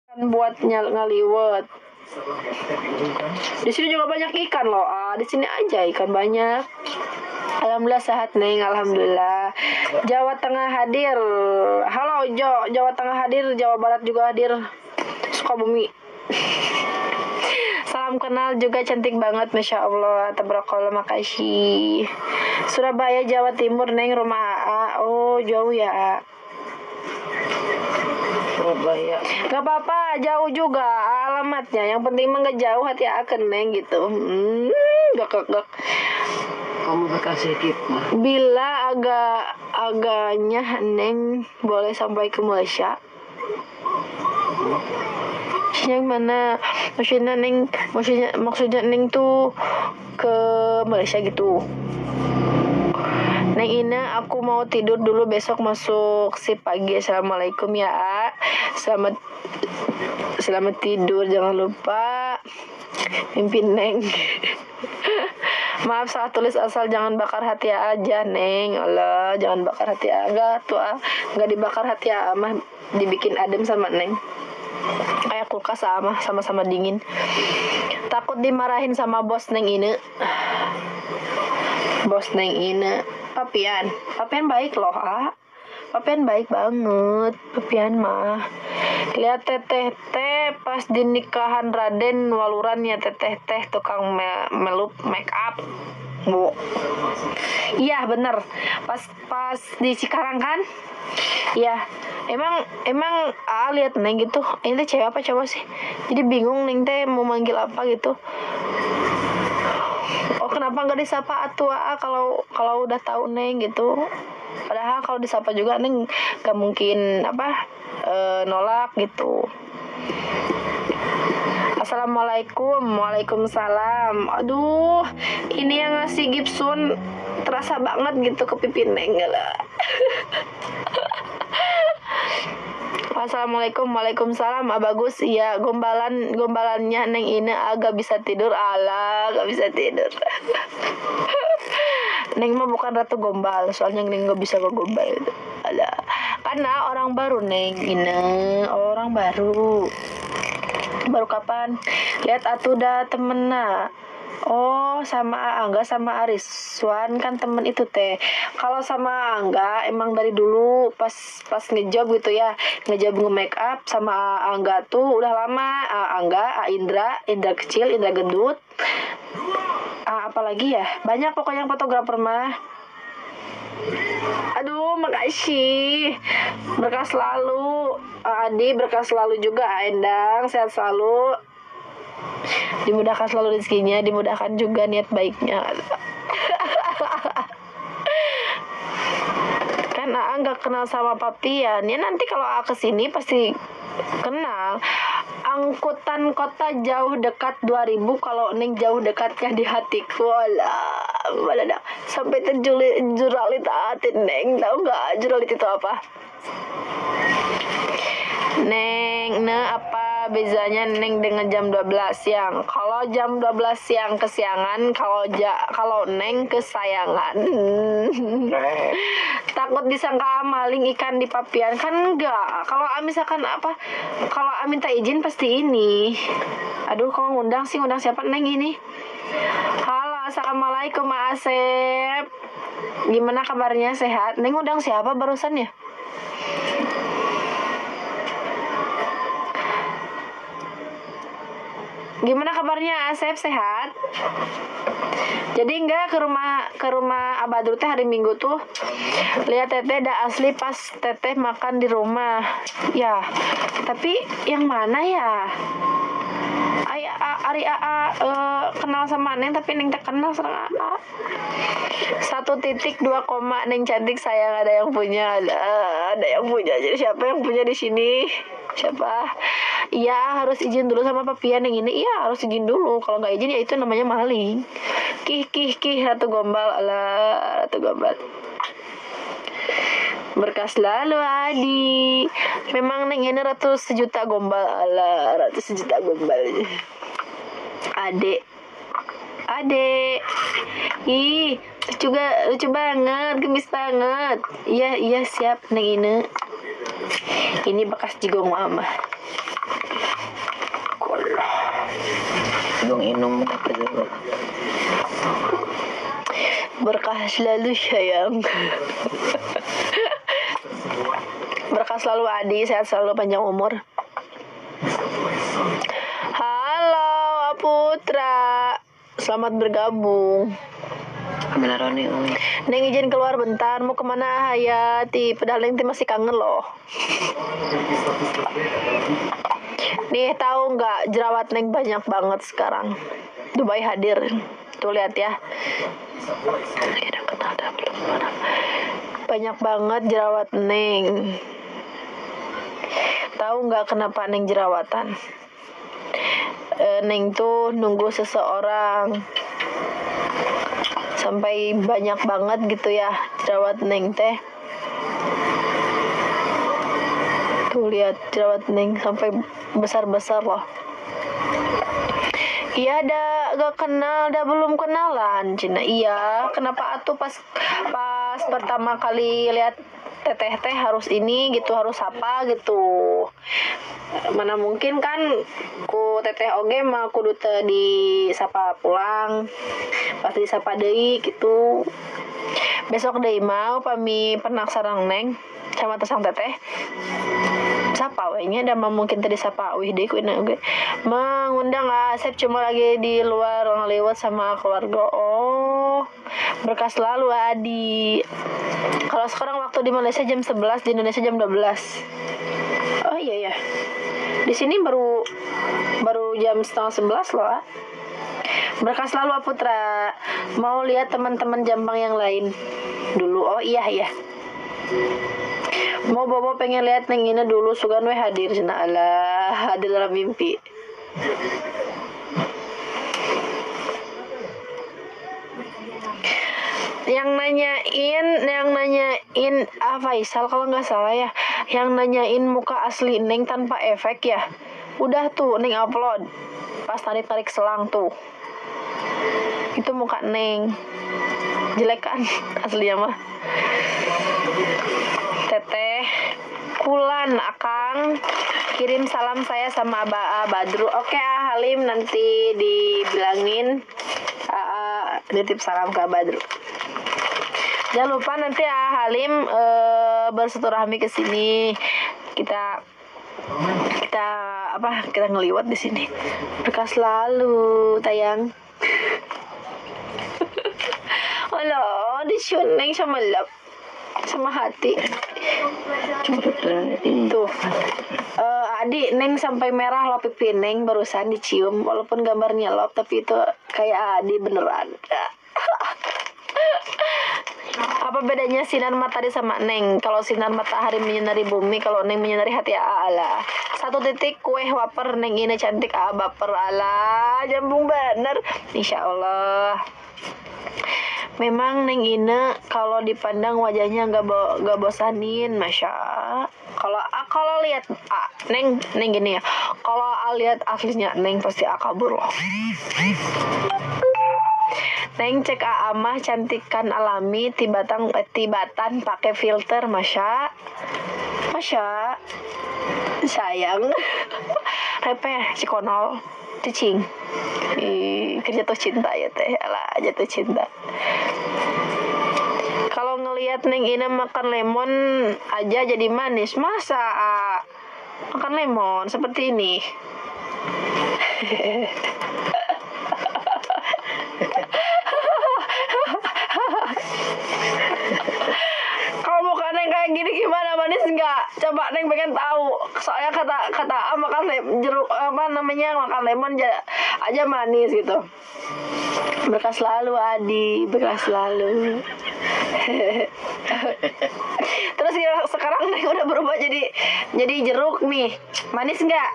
buat ngaliwet. Di sini juga banyak ikan loh. Di sini aja ikan banyak. Alhamdulillah sehat Neng, alhamdulillah. Jawa Tengah hadir. Halo Jo, Jawa Tengah hadir, Jawa Barat juga hadir. Sukabumi. Salam kenal juga, cantik banget, masya Allah, tabarakallah, makasih. Surabaya Jawa Timur Neng, rumah AA. Oh jauh ya. Surabaya. Gak apa-apa, jauh juga alamatnya. Yang penting mah gak jauh, hati akan Neng gitu. Gak. Kamu Bekasi mah. Bila agaknya Neng boleh sampai ke Malaysia. Yang mana maksudnya Neng tuh ke Malaysia gitu. Neng Ina, aku mau tidur dulu, besok masuk si pagi. Assalamualaikum ya A. Selamat tidur, jangan lupa mimpi Neng. Maaf salah tulis, asal jangan bakar hati aja Neng. Allah, jangan bakar hati enggak tuh enggak dibakar hati mah dibikin adem sama Neng. Kayak kulkas sama-sama dingin. Takut dimarahin sama bos Neng Ina. Bos Neng Ina. Papian baik loh Papian baik banget. Papian mah lihat teteh pas di nikahan Raden Waluran ya, teteh tukang melup make up. Bu. Iya bener. Pas di Cikarang kan? Iya. Emang lihat Neng gitu. Ini cewek apa cowok sih? Jadi bingung Neng teh mau manggil apa gitu. Oh kenapa nggak disapa atua kalau udah tahu Neng gitu. Padahal kalau disapa juga Neng gak mungkin nolak gitu. Assalamualaikum. Waalaikumsalam. Aduh, ini yang ngasih Gibson terasa banget gitu ke pipi Neng lah. Assalamualaikum. Waalaikumsalam. Bagus. Iya, gombalannya Neng ini agak bisa tidur. Alah, gak bisa tidur. Neng mah bukan ratu gombal, soalnya Neng gak bisa gombal itu. Alah, karena orang baru Neng ini, orang baru. Baru kapan? Lihat atuh dah temenna. Oh sama Angga sama Ariswan kan temen itu teh. Kalau sama Angga emang dari dulu pas ngejob gitu ya, ngejob nge-make up sama Angga tuh udah lama. Angga, Indra kecil, Indra gendut. Apalagi ya, banyak pokoknya yang fotografer mah. Aduh makasih, berkah selalu Adi, berkah selalu juga Endang, sehat selalu, dimudahkan selalu rezekinya, dimudahkan juga niat baiknya. Kan nggak kenal sama Papian ya, nanti kalau kesini pasti kenal. Angkutan kota jauh dekat 2000, kalau Neng jauh dekatnya di hatiku. Walah sampai juralit hati Neng. Tahu nggak juralit itu apa? Neng, apa bezanya Neng dengan jam 12 siang? Kalau jam 12 siang kesiangan, kalau Neng kesayangan. Takut disangka maling ikan di Papian kan enggak. Kalau misalkan kalau minta izin pasti ini. Aduh, kalau ngundang siapa Neng ini? Halo, assalamualaikum Asep. Gimana kabarnya, sehat? Neng ngundang siapa barusan ya? Gimana kabarnya Asep, sehat? Jadi enggak ke rumah Abadru teh hari Minggu tuh. Lihat teteh dah asli pas teteh makan di rumah. Ya, tapi yang mana ya? Ari kenal sama Neng tapi Neng tak kenal sama AA. 1.2 koma Neng cantik sayang, ada yang punya, ada yang punya. Jadi siapa yang punya di sini? Siapa? Iya harus izin dulu sama Papian yang ini. Iya harus izin dulu. Kalau nggak izin ya itu namanya maling. Kih ratu gombal, alah ratu gombal. Berkah selalu Adi. Memang Neng ini ratu sejuta gombal, alah ratu sejuta gombal. Adek. Ih, lucu banget, gemis banget. Iya siap Neng ini. Ini bekas jigong mama. Berkah selalu sayang. Berkah selalu Adi, sehat selalu, panjang umur. Halo Putra, selamat bergabung. Benar Roni. Neng izin keluar bentar, mau kemana Hayati? Padahal Neng masih kangen loh. Nih tahu nggak jerawat Neng banyak banget sekarang. Dubai hadir, tuh lihat ya. Banyak banget jerawat Neng. Tahu nggak kenapa Neng jerawatan? Neng tuh nunggu seseorang sampai banyak banget gitu ya jerawat Neng teh. Tuh lihat jerawat Neng sampai besar-besar loh. Iya, gak kenal, belum kenalan Cina. Iya, kenapa atuh pas pertama kali lihat teteh teh harus ini gitu, harus apa gitu. Mana mungkin kan ku teteh oge mah kudu teu disapa pulang, pasti disapa deui gitu. Besok deui mah upami pernak sareng Neng sama tesang teteh sapa we nya, da mungkin tadi sapa wih deh kuina oge mengundang Asep, cuma lagi di luar ngeliwat sama keluarga. Oh, berkah selalu Adi. Kalau sekarang waktu di Malaysia jam 11, di Indonesia jam 12. Oh iya ya, di sini baru jam setengah 11 loh. Berkah selalu Putra. Mau lihat teman-teman Jambang yang lain dulu. Oh iya ya, mau bobo pengen lihat Neng Ina dulu, sugan we hadir cina. Alah, hadir dalam mimpi. Yang nanyain Faisal kalau nggak salah ya, yang nanyain muka asli Neng tanpa efek ya. Udah tuh Neng upload pas tarik selang tuh, itu muka Neng jelek kan aslinya mah. Teteh Kulan Akang kirim salam saya sama Abah Badru. Oke Halim, nanti dibilangin nitip salam ke Badru. Jangan lupa nanti Halim bersilaturahmi ke sini. Kita ngeliwat di sini. Berkah selalu tayang. Halo, disuneng sama love, sama hati. Tuh, Adi, Neng sampai merah lo pipi Neng barusan dicium, walaupun gambarnya love tapi itu kayak Adi beneran. Apa bedanya sinar matahari sama Neng? Kalau sinar matahari menyinari bumi, kalau Neng menyinari hati ala. 1 titik kue waper Neng ini cantik baper ala. Jambung bener, insya Allah. Memang Neng Ine kalau dipandang wajahnya nggak bosanin, masya. Kalau lihat Neng gini ya, kalau lihat aslinya Neng pasti kabur loh. Neng cek mah cantikan alami, tibatan pakai filter, masya sayang. Repeh cikonol cicing jatuh cinta ya teh, alah jatuh cinta. Kalau ngelihat Neng Ina makan lemon aja jadi manis, masa makan lemon seperti ini. Kalau muka Neng kayak gini gimana, manis nggak? Coba Neng pengen tahu. Soalnya kata makan jeruk makan lemon aja manis gitu. Berkah selalu Adi, berkah selalu. Terus sekarang Neng udah berubah jadi jeruk nih, manis nggak?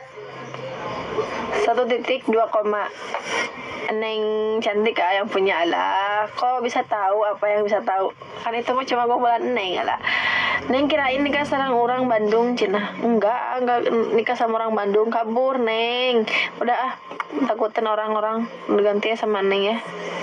1.2, Neng cantik yang punya ala. Kok bisa tahu apa yang bisa tahu? Kan itu mah cuma gombalan Neng ala. Neng kirain nikah sama orang Bandung Cina. Enggak nikah sama orang Bandung, kabur Neng. Udah takutin orang-orang, ganti sama Neng ya.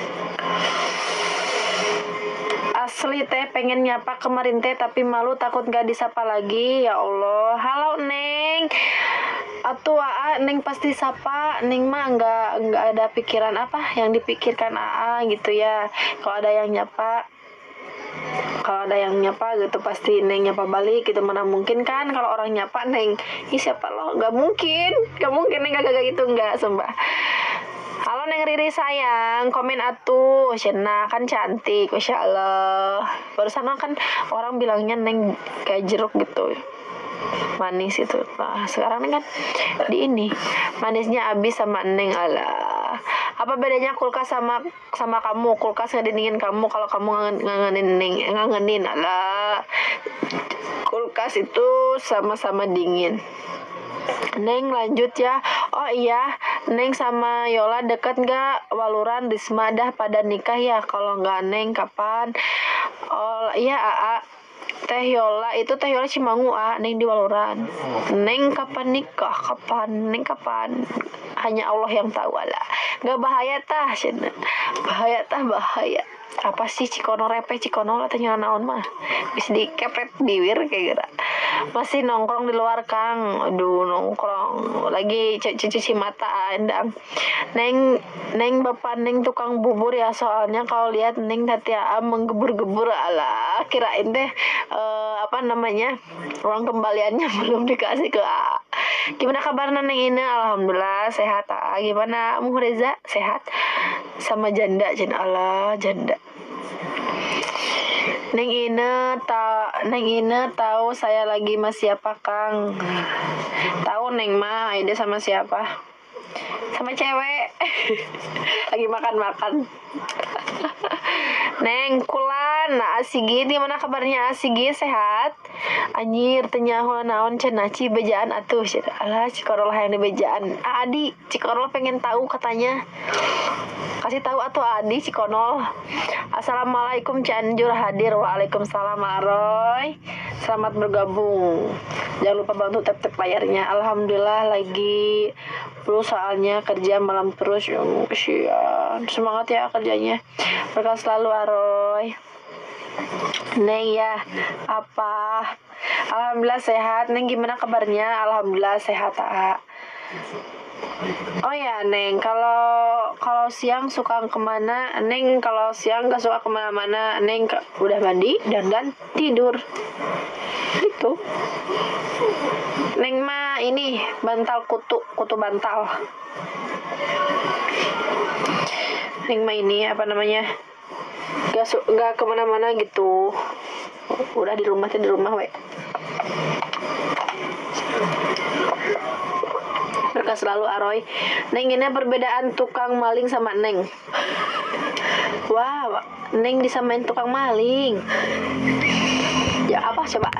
Asli teh pengen nyapa kemarin teh tapi malu takut gak disapa lagi. Ya Allah. Halo Neng. Atuh Neng pasti sapa. Neng mah nggak ada pikiran apa yang dipikirkan gitu ya. Kalau ada yang nyapa gitu pasti Neng nyapa balik gitu. Mana mungkin kan kalau orang nyapa Neng, ih siapa lo, nggak mungkin Neng gak gitu, nggak sumpah. Halo Neng Riri sayang, komen atuh. Cena kan cantik, Masya Allah. Barusan kan orang bilangnya Neng kayak jeruk gitu, manis itu. Nah, sekarang kan di ini manisnya habis sama Neng. Alah, apa bedanya kulkas sama kamu? Kulkas ngedingin kamu, kalau kamu ngangenin. Alah, kulkas itu sama-sama dingin. Neng lanjut ya. Oh iya, Neng sama Yola deket gak? Waluran Risma dah pada nikah ya? Kalau nggak Neng kapan? Oh iya Teh Yola Cimangu Neng di Waluran. Neng kapan nikah? Neng kapan? Hanya Allah yang tahu. Lah nggak bahaya tah Cina. Bahaya apa sih cikono katanya naon mah bisa dikepret diwir kayak gitu. Masih nongkrong di luar Kang. Aduh, nongkrong lagi cuci mata endang. Neng bapak Neng tukang bubur ya, soalnya kalau lihat Neng tadi menggebur-gebur. Ala kirain deh uang kembaliannya belum dikasih ke Gimana kabar Neng ini? Alhamdulillah sehat. Gimana Reza, sehat? Sama janda janda. Neng Ine tahu saya lagi sama siapa Kang? Tahu Neng mah ide sama siapa? Sama cewek. Lagi makan. Neng kulan Asigi, gimana kabarnya Asigi, sehat? Anjir tenyaho naon cenah bejaan atuh. Alah Cikorol yang di bejaan. Adi Cikorol pengen tahu katanya. Kasih tahu atuh Adi Cikonol. Assalamualaikum Cianjur hadir. Waalaikumsalam Aroy. Selamat bergabung. Jangan lupa bantu tap layarnya. Alhamdulillah lagi soalnya kerja malam terus. Kesian. Semangat ya kerjanya. Berkah selalu Aroy. Neng ya, apa? Alhamdulillah sehat. Neng gimana kabarnya? Alhamdulillah sehat Oh ya Neng, kalau siang suka kemana? Neng kalau siang gak suka kemana-mana. Neng udah mandi, dandan, tidur. Gitu. Neng mah ini bantal kutu bantal. Neng mah ini gak kemana-mana gitu. Udah di rumah we. Berkah selalu Aroy. Neng ini perbedaan tukang maling sama Neng. Wah, Neng disamain tukang maling. Ya apa coba?